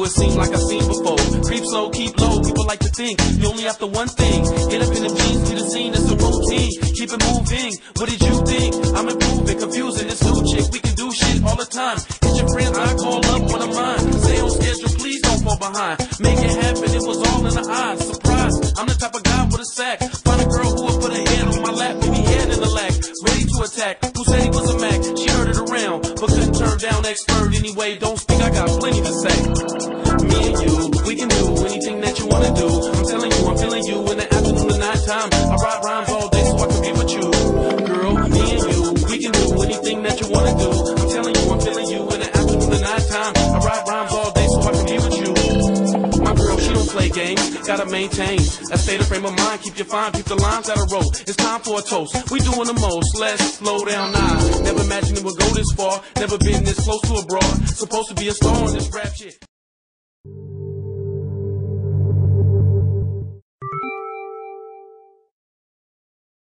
it seems like I've seen before. Creep slow, keep low, people like to think you only after one thing. Get up in the jeans, be the scene, that's a routine. Keep it moving, what did you think? I'm improving, confusing, this new chick, we can do shit all the time. Hit your friends, I call up one of mine. Stay on schedule, please don't fall behind. Make it happen, it was all in the eyes. Surprise, I'm the type of guy with a sack. Find a girl who will put her head on my lap, maybe head in the lack, ready to attack. Who said he was a Mac? She heard it around, but couldn't turn down expert anyway. Don't speak, I got plenty to say. Me and you, we can do anything that you wanna do. I'm telling you, I'm feeling you in the afternoon and nighttime. I write rhymes all day so I can be with you. Girl, me and you, we can do anything that you wanna do. I'm telling you, I'm feeling you in the afternoon and nighttime. I write rhymes all day so I can be with you. My girl, she don't play games, gotta maintain a state of frame of mind. Keep your fine, keep the lines at a roll. It's time for a toast, we doing the most. Let's slow down now. Never imagined it would go this far. Never been this close to a broad. Supposed to be a star on this rap shit.